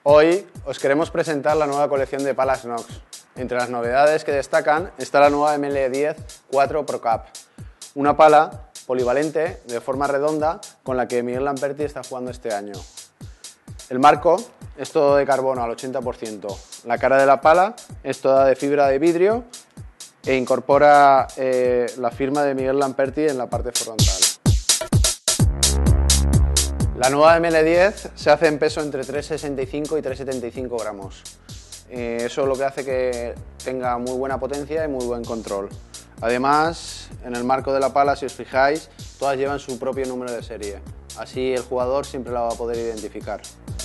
Hoy os queremos presentar la nueva colección de palas Nox. Entre las novedades que destacan está la nueva ML10 4 Pro Cup, una pala polivalente de forma redonda con la que Miguel Lamperti está jugando este año. El marco es todo de carbono al 80%, la cara de la pala es toda de fibra de vidrio e incorpora la firma de Miguel Lamperti en la parte frontal. La nueva ML10 se hace en peso entre 3,65 y 3,75 gramos. Eso es lo que hace que tenga muy buena potencia y muy buen control. Además, en el marco de la pala, si os fijáis, todas llevan su propio número de serie. Así el jugador siempre la va a poder identificar.